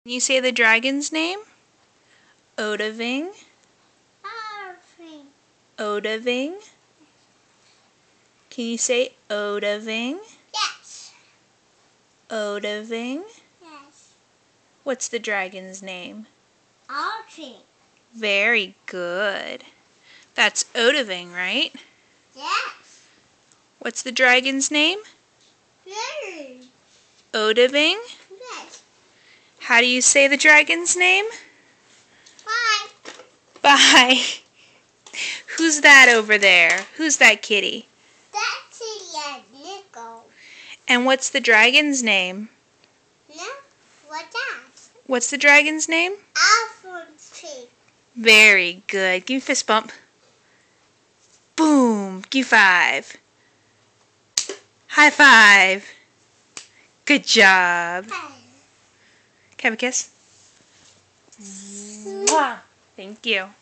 Can you say the dragon's name? Odahviing. Odahviing. Can you say Odahviing? Yes. Odahviing. Yes. What's the dragon's name? Odahviing. Very good. That's Odahviing, right? Yes. What's the dragon's name? Yes. Odahviing. Yes. How do you say the dragon's name? Bye. Bye. Who's that over there? Who's that kitty? That's a nickel. And what's the dragon's name? No, what's that? What's the dragon's name? Odahviing. Very good. Give me a fist bump. Boom. Give you 5. High 5. Good job. Can I have a kiss? Mwah. Thank you.